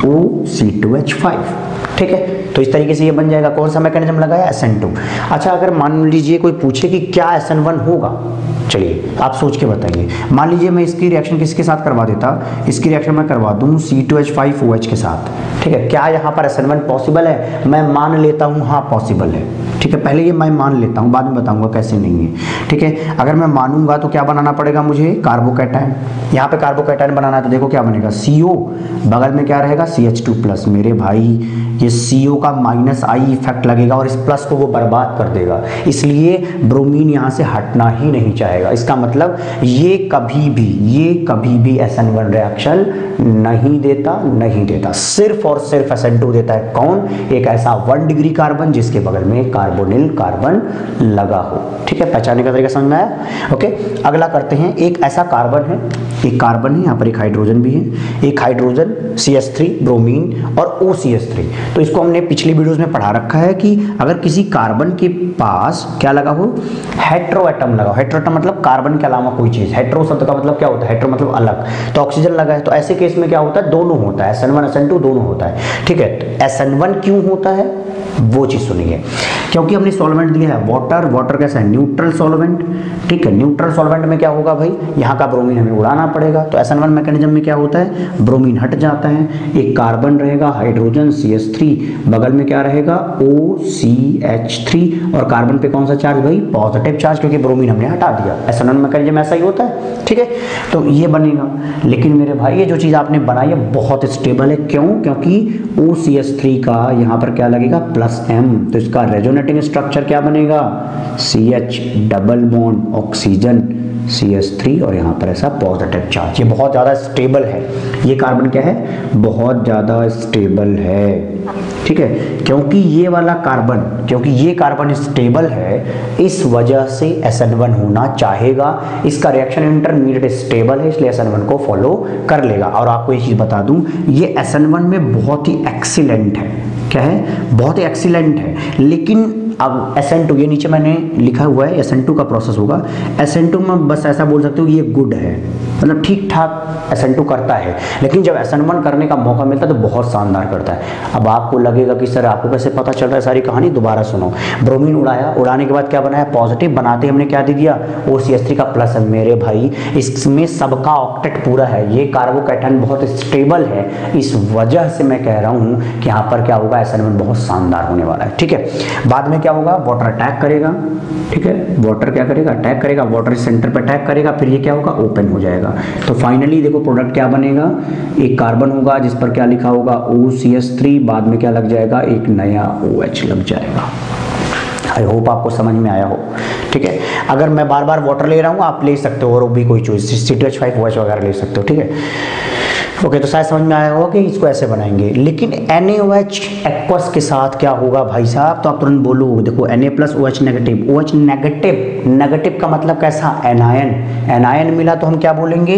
[SPEAKER 1] OC2H5, ठीक है। तो इस तरीके से ये बन जाएगा। कौन सा मैकेनिज्म लगाया, SN2। अच्छा, अगर मान लीजिए कोई पूछे कि क्या SN1 होगा, चलिए आप सोच के बताइए। मान लीजिए मैं इसकी रिएक्शन किसके साथ करवा देता, इसकी रिएक्शन मैं करवा दूं C2H5OH के साथ, ठीक है। क्या यहाँ पर SN1 पॉसिबल है, मैं मान लेता हूँ हाँ पॉसिबल है, ठीक है। पहले ये मैं मान लेता हूँ, बाद में बताऊंगा कैसे नहीं है, ठीक है। अगर मैं मानूंगा तो क्या बनाना पड़ेगा मुझे, कार्बोकैटायन। यहाँ पे कार्बोकैटायन बनाना है तो देखो क्या बनेगा, CO, बगल में क्या रहेगा, CH2+। मेरे भाई ये CO का -I इफेक्ट लगेगा और इस प्लस को वो बर्बाद कर देगा, इसलिए ब्रोमीन यहाँ से हटना ही नहीं चाहेगा। इसका मतलब ये कभी भी SN1 रिएक्शन नहीं देता, सिर्फ और सिर्फ SN2 देता है। कौन, एक ऐसा 1 डिग्री कार्बन जिसके बगल में कार्बोनिल कार्बन लगा हो, ठीक है। पहचानने का तरीका समझ में आया, ओके। अगला करते हैं, एक ऐसा कार्बन है, एक कार्बन है, यहाँ पर एक हाइड्रोजन भी है, एक हाइड्रोजन CH3 ब्रोमीन और OCH3। तो इसको हमने पिछली वीडियोस में पढ़ा रखा है कि अगर किसी कार्बन के पास क्या लगा हो, हेट्रो एटम लगा हो। हेट्रो एटम मतलब कार्बन के अलावा कोई चीज, हेट्रो शब्द का मतलब क्या होता है, हेट्रो मतलब अलग, तो ऑक्सीजन लगा है, तो ऐसे केस में क्या होता है, दोनों होता है, SN1 SN2 दोनों होता है, ठीक है। तो SN1 क्यों होता है, वो चीज़ सुनिए। क्योंकि हमने सॉल्वेंट दिया है वाटर, वाटर कैसा है, न्यूट्रल सॉल्वेंट, ठीक है। न्यूट्रल सॉल्वेंट में क्या होगा भाई, यहाँ का ब्रोमीन हमें उड़ाना पड़ेगा। तो SN1 मैकेनिज्म में क्या होता है, ब्रोमीन हट जाता है, एक कार्बन रहेगा हाइड्रोजन CH3, बगल में क्या रहेगा OCH3, और कार्बन पे कौन सा चार्ज भाई, पॉजिटिव चार्ज, क्योंकि ब्रोमीन हमने हटा दिया। SN1 मैकेनिज्म ऐसा ही होता है, ठीक है। तो ये बनेगा। लेकिन मेरे भाई ये जो चीज़ आपने बनाई है बहुत स्टेबल है, क्यों, क्योंकि OCH3 का यहाँ पर क्या लगेगा +M, तो इसका रेजोनेटिंग स्ट्रक्चर क्या बनेगा, CH double bond oxygen CH3, और यहाँ पर ऐसा पॉजिटिव चार्ज। ये बहुत ज़्यादा स्टेबल है, ये कार्बन क्या है, बहुत ज़्यादा स्टेबल है, ठीक है। क्योंकि ये वाला कार्बन, क्योंकि ये कार्बन स्टेबल है, इस वजह से SN1 होना चाहेगा। इसका रिएक्शन इंटरमीडिएट स्टेबल है, इसलिए SN1 को फॉलो कर लेगा। और आपको एक चीज़ बता दूं, ये SN1 में बहुत ही एक्सीलेंट है, क्या है, बहुत ही एक्सीलेंट है। लेकिन अब SN2, ये नीचे मैंने लिखा हुआ है SN2 का प्रोसेस होगा। SN2 में बस ऐसा बोल सकते हो ये गुड है, मतलब ठीक ठाक SN2 करता है। लेकिन जब SN1 करने का मौका मिलता है तो बहुत शानदार करता है। अब आपको लगेगा कि सर आपको कैसे पता चल रहा है, सारी कहानी दोबारा सुनो। ब्रोमीन उड़ाया, उड़ाने के बाद क्या बनाया, पॉजिटिव, बनाते हमने क्या दे दिया, OCH3 का प्लस है। मेरे भाई इसमें सबका ऑक्टेट पूरा है, ये कार्बोकैटायन बहुत स्टेबल है, इस वजह से मैं कह रहा हूँ कि यहाँ पर क्या होगा, SN1 बहुत शानदार होने वाला है, ठीक है। बाद में क्या होगा, वाटर अटैक करेगा, ठीक है, वाटर क्या करेगा, अटैक करेगा, वाटर सेंटर पर अटैक करेगा, फिर ये क्या होगा, ओपन हो जाएगा। तो फाइनली देखो प्रोडक्ट क्या बनेगा, एक कार्बन होगा जिस पर क्या लिखा होगा OCH3, बाद में क्या लग जाएगा, एक नया OH लग जाएगा। आई होप आपको समझ में आया हो, ठीक है। अगर मैं बार बार वाटर ले रहा हूँ, आप ले सकते हो और भी कोई चॉइस, C2H5OH वगैरह ले सकते हो, ठीक है। ओके, तो शायद समझ में आया होगा कि इसको ऐसे बनाएंगे। लेकिन NaOH एक्वस के साथ क्या होगा भाई साहब, तो आप तुरंत बोलो, देखो Na+OH negative, OH negative, negative का मतलब कैसा, एनायन, एनायन मिला तो हम क्या बोलेंगे,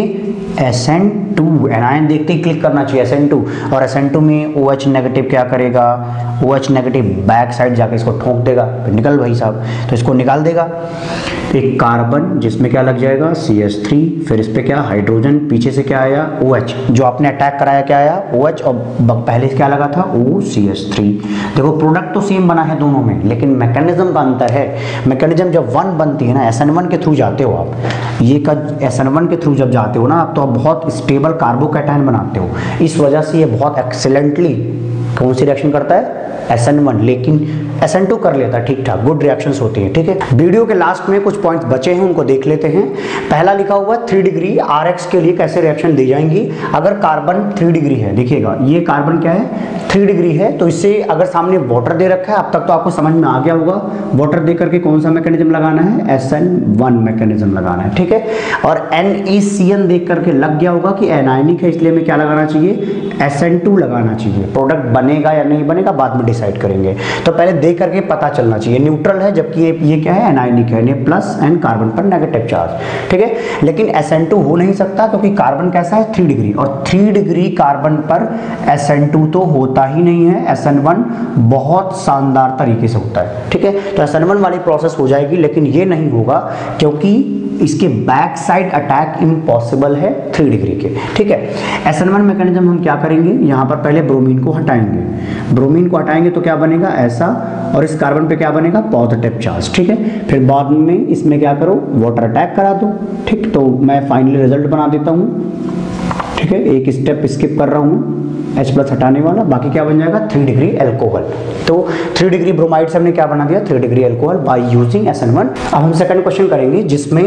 [SPEAKER 1] SN2, एनायन देखते ही क्लिक करना चाहिए SN2, और SN2 में OH नेगेटिव क्या करेगा, OH नेगेटिव बैक साइड जाके इसको ठोक देगा, निकल भाई साहब, तो इसको निकाल देगा। एक कार्बन जिसमें क्या लग जाएगा, CH3, फिर इस पे क्या, हाइड्रोजन, पीछे से क्या आया, OH, जो आपने अटैक कराया क्या आया, OH, और पहले से क्या लगा था, OCH3। देखो प्रोडक्ट तो सेम बना है दोनों में, लेकिन मैकेनिज्म का अंतर है। मैकेनिज्म जब 1 बनती है ना, SN1 के थ्रू जाते हो आप, ये का SN1 के थ्रू जब जाते हो ना आप, तो आप बहुत स्टेबल कार्बोकैटायन बनाते हो। इस वजह से ये बहुत एक्सीलेंटली कौन सी रिएक्शन करता है, SN1, लेकिन SN2 कर लेता है ठीक ठाक, गुड रिएक्शंस होती हैं, ठीक है। वीडियो के लास्ट में कुछ पॉइंट्स बचे हैं, उनको देख लेते हैं। पहला लिखा हुआ 3 डिग्री RX के लिए कैसे रिएक्शन दी जाएंगी अगर कार्बन 3 डिग्री है। देखिएगा ये कार्बन क्या है, 3 डिग्री है, तो इससे अगर सामने वाटर दे रखा है, अब तक तो आपको समझ में आ गया होगा, वाटर दे करके कौन सा मैकेनिज्म लगाना है, SN1 मैकेनिज्म लगाना है, ठीक है। और NaCN देख करके लग गया होगा कि एनायनिक है, इसलिए हमें क्या लगाना चाहिए, SN2 लगाना चाहिए। प्रोडक्ट बनेगा या नहीं बनेगा बाद में डिसाइड करेंगे, तो पहले देख करके पता चलना चाहिए। न्यूट्रल है जबकि ये क्या है, एनायनिक है, Ne प्लस एंड कार्बन पर नेगेटिव चार्ज, ठीक है। लेकिन SN2 हो नहीं सकता क्योंकि कार्बन कैसा है, 3 डिग्री, और 3 डिग्री कार्बन पर SN2 तो होता ही नहीं है, SN1 बहुत शानदार तरीके से होता है, ठीक है। तो SN1 वाली प्रोसेस हो जाएगी, लेकिन ये नहीं होगा क्योंकि इसके बैक साइड अटैक इम्पॉसिबल है 3 डिग्री के, ठीक है। SN1 मैकेनिज्म हम क्या करेंगे, यहाँ पर पहले ब्रोमीन को हटाएंगे, ब्रोमीन को हटाएंगे तो क्या बनेगा, ऐसा, और इस कार्बन पे क्या बनेगा, पॉजिटिव चार्ज, ठीक है। फिर बाद में इसमें क्या करो, वाटर अटैक करा दो, ठीक। तो मैं फाइनली रिजल्ट बना देता हूँ, ठीक है, एक स्टेप स्किप कर रहा हूँ, H+ हटाने वाला, बाकी क्या बन जाएगा, 3 डिग्री एल्कोहल। तो 3 डिग्री ब्रोमाइड से हमने क्या बना दिया, 3 degree alcohol by using SN1। अब हम सेकंड क्वेश्चन करेंगे जिसमें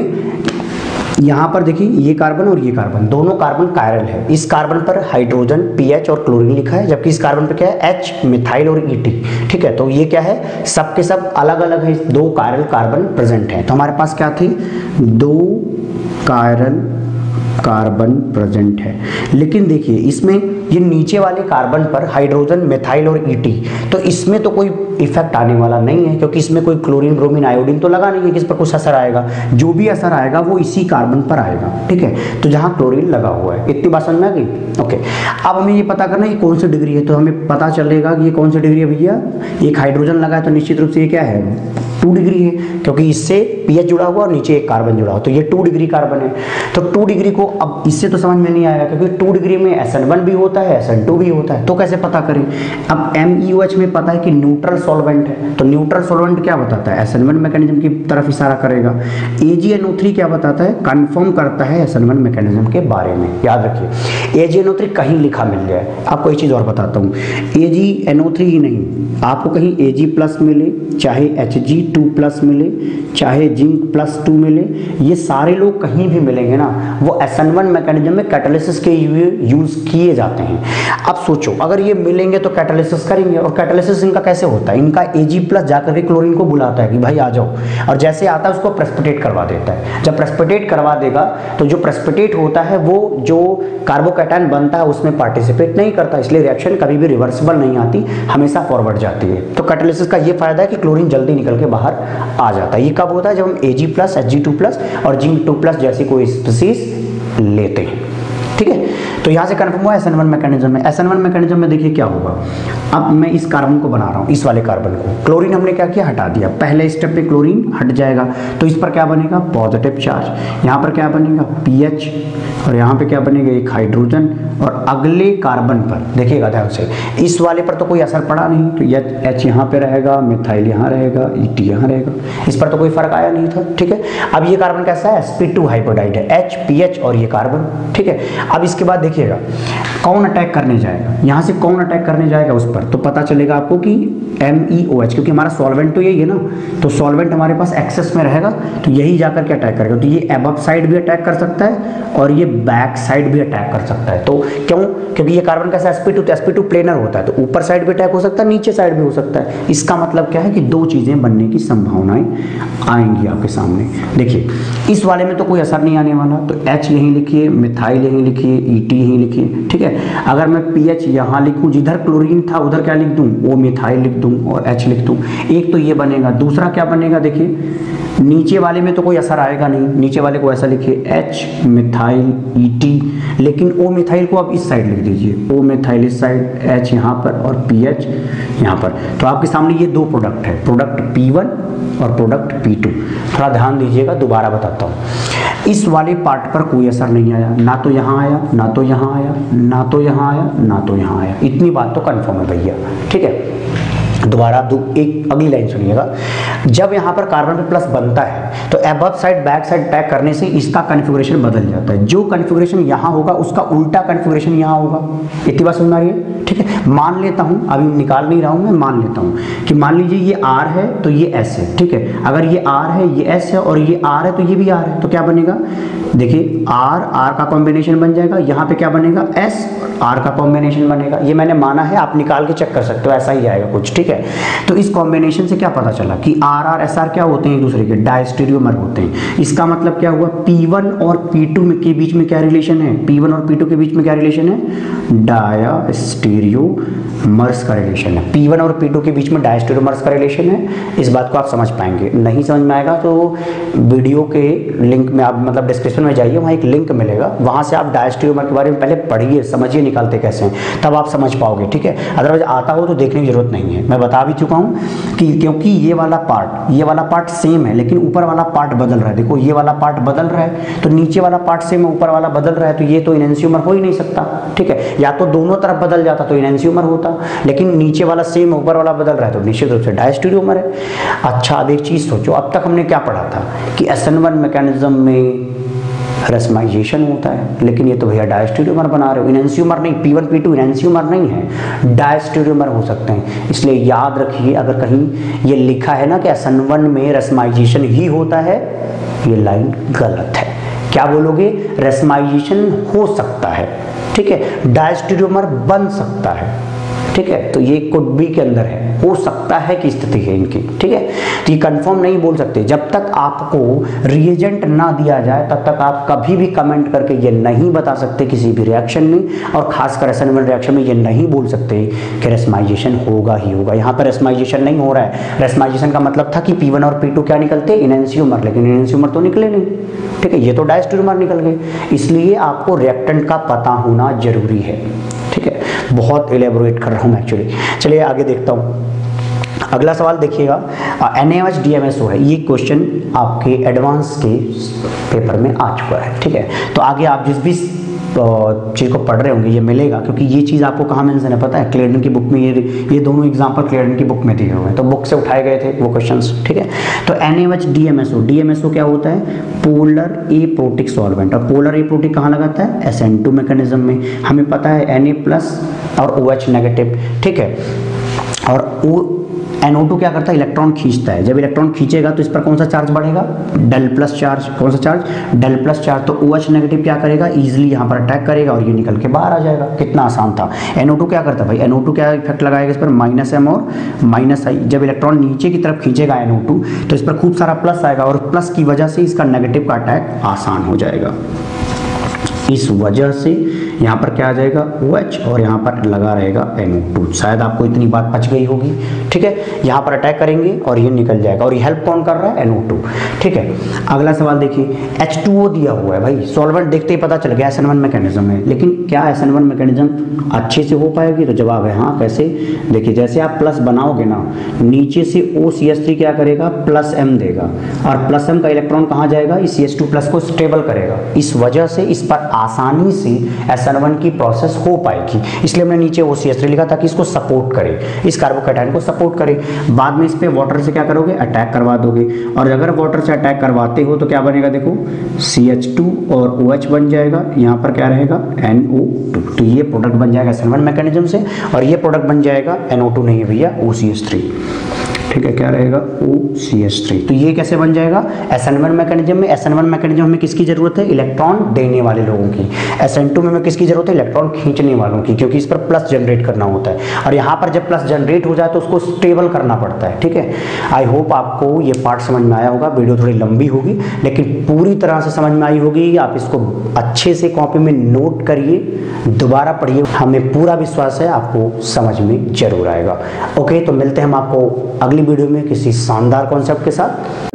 [SPEAKER 1] यहाँ पर देखिए ये कार्बन और ये कार्बन, दोनों कार्बन कायरल है। इस कार्बन पर हाइड्रोजन PH और क्लोरीन लिखा है, जबकि इस कार्बन पर क्या है, H, मिथाइल और ET, ठीक है। तो ये क्या है, सब के सब अलग अलग है, 2 कायरल कार्बन प्रेजेंट है। तो हमारे पास क्या थे, 2 कायरल कार्बन प्रेजेंट है। लेकिन देखिए इसमें ये नीचे वाले कार्बन पर हाइड्रोजन, मिथाइल और ET, तो इसमें तो कोई इफेक्ट आने वाला नहीं है क्योंकि इसमें कोई क्लोरीन, ब्रोमीन, आयोडीन तो लगा नहीं है कि इस पर कुछ असर आएगा। जो भी असर आएगा वो इसी कार्बन पर आएगा, ठीक है। तो जहाँ क्लोरीन लगा हुआ है, इतनी बात समझ में आ गई, ओके। अब हमें ये पता करना है ये कौन सी डिग्री है, तो हमें पता चलेगा कि ये कौन सी डिग्री है भैया, एक हाइड्रोजन लगा है तो निश्चित रूप से ये क्या है, 2 डिग्री है, क्योंकि इससे पीएच जुड़ा हुआ और नीचे एक कार्बन जुड़ा हुआ, तो ये 2 डिग्री कार्बन है। तो 2 डिग्री को अब इससे तो समझ में नहीं आएगा, क्योंकि 2 डिग्री में SN1 भी होता है, SN2 भी होता है, तो कैसे पता करें। अब MEOH में पता है कि न्यूट्रल सॉल्वेंट है, तो न्यूट्रल सॉल्वेंट क्या बताता है, SN1 मैकेनिज्म की तरफ इशारा करेगा। AgNO3 क्या बताता है, कंफर्म करता है SN1 मैकेनिज्म के बारे में। याद रखिए AgNO3 कहीं लिखा मिल जाए, आपको एक चीज और बताता हूँ, AgNO3 ही नहीं, आपको कहीं Ag+ मिले, चाहे Hg2+ मिले, चाहे Zn+2 मिले, ये सारे लोग कहीं भी मिलेंगे ना, वो SN1 मैकेनिज्म में कैटालिसिस के लिए यूज किए जाते हैं। अब सोचो अगर ये मिलेंगे तो कैटालिसिस करेंगे, और कैटालिसिस इनका कैसे होता है, इनका Ag+ जाकर के क्लोरीन को बुलाता है कि भाई आ जाओ, और जैसे आता है उसको प्रेसिपिटेट करवा देता है। जब प्रेसिपिटेट करवा देगा तो जो प्रेसिपिटेट होता है वो जो कार्बोकैटायन बनता है उसमें पार्टिसिपेट नहीं करता, इसलिए रिएक्शन कभी भी रिवर्सिबल नहीं आती, हमेशा फॉरवर्ड जाती है। तो कैटालिसिस का ये फायदा है कि क्लोरीन जल्दी निकल के बाहर आ जाता है। ये कब होता है, जब हम Ag+, Hg2+ और Zn2+ जैसी कोई स्पीशीज लेते हैं। ठीक है, तो यहाँ से कन्फर्म हुआ SN1 मैकेनिज्म में। SN1 मैकेनिज्म में देखिए क्या होगा, अब मैं इस कार्बन को बना रहा हूँ, इस वाले कार्बन को, क्लोरीन हमने क्या किया, हटा दिया। पहले स्टेप पे क्लोरीन हट जाएगा, तो इस पर क्या बनेगा, पॉजिटिव चार्ज। यहाँ पर क्या बनेगा, PH, और यहाँ पे क्या बनेगा, एक हाइड्रोजन। और अगले कार्बन पर देखिएगा ध्यान से, इस वाले पर तो कोई असर पड़ा नहीं, तो H यहाँ पे रहेगा, मिथाइल यहाँ रहेगा, ET यहाँ रहेगा, इस पर तो कोई फर्क आया नहीं था। ठीक है, अब ये कार्बन कैसा है, sp2 हाइब्रिडाइड है, H, PH और ये कार्बन। ठीक है, अब इसके बाद देखिएगा कौन अटैक करने जाएगा, यहाँ से कौन अटैक करने जाएगा उस पर, तो पता चलेगा आपको कि MEOH, क्योंकि हमारा सॉल्वेंट तो यही है ना, तो सॉल्वेंट हमारे पास एक्सेस में रहेगा, तो यही जाकर के अटैक करेगा। तो ये अबव साइड भी अटैक कर सकता है और ये बैक साइड भी अटैक कर सकता है। तो क्यों, क्योंकि ये कार्बन कैसा sp2, तो sp2 प्लेनर होता है, तो ऊपर साइड भी अटैक हो सकता है, नीचे साइड भी हो सकता है। इसका मतलब क्या है कि दो चीजें बनने की संभावनाएं आएंगी आपके सामने। देखिए इस वाले में तो कोई असर नहीं आने वाला, तो H यहीं लिखिए, मिथाइल यहीं लिखिए, ET यहीं लिखिए। ठीक है, अगर मैं PH यहाँ लिखूँ, जिधर क्लोरीन था उधर क्या लिख दूँ, वो मिथाइल लिख दूँ और H लिख दूँ, एक तो ये बनेगा। दूसरा क्या बनेगा, देखिए नीचे वाले में तो कोई असर आएगा नहीं, नीचे वाले को ऐसा लिखिए H मिथाइल ET, लेकिन O मिथाइल को आप इस साइड लिख दीजिए, O मिथाइल इस साइड, H यहाँ पर और PH यहाँ पर। तो आपके सामने ये दो प्रोडक्ट है, प्रोडक्ट P1 और प्रोडक्ट P2। थोड़ा ध्यान दीजिएगा, दोबारा बताता हूँ। इस वाले पार्ट पर कोई असर नहीं आया, ना तो यहाँ आया, ना तो यहाँ आया, ना तो यहाँ आया, ना तो यहाँ आया। इतनी बात तो कंफर्म है भैया। ठीक है, दोबारा एक अगली लाइन सुनिएगा, जब यहाँ पर कार्बन पे प्लस बनता है तो above side back side pack करने से इसका कॉन्फ़िगरेशन बदल जाता है। जो कॉन्फ़िगरेशन यहाँ होगा उसका उल्टा कॉन्फ़िगरेशन यहाँ होगा। इतनी बात समझ आ रही है। ठीक है, मान लेता हूँ, अभी निकाल नहीं रहा हूँ मैं, मान लेता हूँ कि मान लीजिए ये R है तो ये S है। ठीक है, अगर ये R है, ये S है और ये R है तो ये भी R है, तो क्या बनेगा, देखिए R का कॉम्बिनेशन बन जाएगा, यहाँ पे क्या बनेगा, S R का कॉम्बिनेशन बनेगा। ये मैंने माना है, आप निकाल के चेक कर सकते हो, ऐसा ही आएगा कुछ। ठीक है, तो इस कॉम्बिनेशन से क्या पता चला कि RR SR क्या होते हैं, एक दूसरे के डायस्टेरियोमर होते हैं। इसका मतलब क्या हुआ, P1 और P2 के बीच में क्या रिलेशन है, P1 और P2 के बीच में क्या रिलेशन है, डायस्टेरियोमर्स का रिलेशन है। P1 और P2 के बीच में डायस्टेरियोमर्स का रिलेशन है। इस बात को आप समझ पाएंगे, नहीं समझ में आएगा तो वीडियो के लिंक में आप मतलब डिस्क्रिप्शन में जाइए, वहाँ एक लिंक मिलेगा, वहाँ से आप डायस्टेरियोमर के बारे में पहले पढ़िए, समझिए निकालते कैसे हैं, तब आप समझ पाओगे। ठीक है, अदरवाइज आता हो तो देखने की जरूरत नहीं है। मैं बता भी चुका हूँ कि क्योंकि ये वाला पार्ट सेम है, लेकिन ऊपर वाला पार्ट बदल रहा है। देखो ये वाला पार्ट बदल रहा है, तो नीचे वाला पार्ट सेम है, ऊपर वाला बदल रहा है, तो ये तो इनैंसियोमर हो ही नहीं सकता। ठीक है, या तो दोनों तरफ बदल जाता तो इनैंसियोमर होता, लेकिन नीचे वाला सेम ऊपर वाला बदल रहा है तो निश्चित रूप से डायस्टेरियोमर है। अच्छा, अब एक चीज सोचो, अब तक हमने क्या पढ़ा था कि SN1 मैकेनिज्म में रेसमाइजेशन होता है, लेकिन ये तो भैया डायस्टेरियोमर बना रहे हो, इनैंसियोमर नहीं। P1 P2 इनैंसियोमर नहीं है, डायस्टेरियोमर हो सकते हैं। इसलिए याद रखिए, अगर कहीं ये लिखा है ना कि SN1 में रेसमाइजेशन ही होता है, ये लाइन गलत है। क्या बोलोगे, रेसमाइजेशन हो सकता है। ठीक है, डायस्टेरियोमर बन सकता है। ठीक है, तो ये कुड बी के अंदर है, हो सकता है की स्थिति है इनकी। ठीक है, तो ये कंफर्म नहीं बोल सकते। जब तक आपको रिएजेंट ना दिया जाए तब तक आप कभी भी कमेंट करके ये नहीं बता सकते किसी भी रिएक्शन में, और खासकर SN1 रिएक्शन में ये नहीं बोल सकते कि रेसमाइजेशन होगा ही होगा। यहाँ पर रेसमाइजेशन नहीं हो रहा है। रेसमाइजेशन का मतलब था कि P1 और P2 क्या निकलते, इनैंसियोमर, लेकिन इनैंसियोमर तो निकले नहीं। ठीक है, ये तो डायस्टेरियोमर निकल गए। इसलिए आपको रिएक्टेंट का पता होना जरूरी है। ठीक है, बहुत एलेबोरेट कर रहा हूँ एक्चुअली। चलिए आगे देखता हूँ। अगला सवाल देखिएगा, NaOH-DMSO है, ये क्वेश्चन आपके एडवांस के पेपर में आ चुका है, ठीक है। तो आगे आप जिस भी चीज़ को पढ़ रहे होंगे ये मिलेगा, क्योंकि ये चीज़ आपको कहाँ मेंशन है पता है, क्लेडन की बुक में। ये दोनों एग्जाम्पल क्लेडन की बुक में दिए हुए हैं, तो बुक से उठाए गए थे वो क्वेश्चंस, ठीक है। तो NaOH-DMSO, DMSO क्या होता है, पोलर एप्रोटिक सॉल्वेंट। और पोलर एप्रोटिक कहाँ लगाता है, SN2 मैकेनिज्म में। हमें पता है Na+ और OH नेगेटिव, ठीक है। और NO2 क्या करता है, इलेक्ट्रॉन खींचता है। जब इलेक्ट्रॉन खींचेगा तो इस पर कौन सा चार्ज बढ़ेगा, Δ+ चार्ज। कौन सा चार्ज, Δ+ चार्ज। तो OH नेगेटिव क्या करेगा, इजीली यहाँ पर अटैक करेगा और ये निकल के बाहर आ जाएगा। कितना आसान था। NO2 क्या करता है भाई, NO2 क्या इफेक्ट लगाएगा इस पर, -M और -I। जब इलेक्ट्रॉन नीचे की तरफ खींचेगा NO2 तो इस पर खूब सारा प्लस आएगा, और प्लस की वजह से इसका नेगेटिव का अटैक आसान हो जाएगा। इस वजह से यहाँ पर क्या आ जाएगा, OH, और यहाँ पर लगा रहेगा NO2। शायद आपको इतनी बात पच गई होगी, ठीक है। यहाँ पर अटैक करेंगे और ये निकल जाएगा, और ये हेल्प कौन कर रहा है, NO2, ठीक है। अगला सवाल देखिए, H2O दिया हुआ है भाई, सॉल्वेंट देखते ही पता चल गया SN1 मैकेनिज्म है, लेकिन क्या SN1 मैकेनिज्म अच्छे से हो पाएगी, तो जवाब है हाँ। कैसे, देखिए जैसे आप प्लस बनाओगे ना, नीचे से OCH3 क्या करेगा, +M देगा, और +M का इलेक्ट्रॉन कहाँ जाएगा, इस CH2+ को स्टेबल करेगा। इस वजह से इस पर आसानी से SN1 की प्रोसेस हो पाएगी, इसलिए हमने नीचे OCH3 लिखा ताकि इसको सपोर्ट करे, इस कार्बोकैटायन को सपोर्ट करे। बाद में इस पे वाटर से क्या करोगे, अटैक करवा दोगे, और अगर वाटर से अटैक करवाते हो तो क्या बनेगा, देखो CH2 और OH बन जाएगा, यहाँ पर क्या रहेगा, NO2। तो ये प्रोडक्ट बन जाएगा SN1 मैकेनिज्म से, और ये प्रोडक्ट बन जाएगा NO2 नहीं भैया, OCH3, ठीक है। क्या रहेगा, OCH3। तो ये कैसे बन जाएगा, SN1 मैकेनिज्म में। SN1 मैकेनिज्म में किसकी जरूरत है, इलेक्ट्रॉन देने वाले लोगों की। SN2 में किसकी जरूरत है, इलेक्ट्रॉन खींचने वालों की, क्योंकि इस पर प्लस जनरेट करना होता है, और यहाँ पर जब प्लस जनरेट हो जाए तो उसको स्टेबल करना पड़ता है, ठीक है। आई होप आपको ये पार्ट समझ में आया होगा। वीडियो थोड़ी लंबी होगी लेकिन पूरी तरह से समझ में आई होगी। आप इसको अच्छे से कॉपी में नोट करिए, दोबारा पढ़िए, हमें पूरा विश्वास है आपको समझ में जरूर आएगा। ओके, तो मिलते हैं हम आपको अगली वीडियो में किसी शानदार कॉन्सेप्ट के साथ।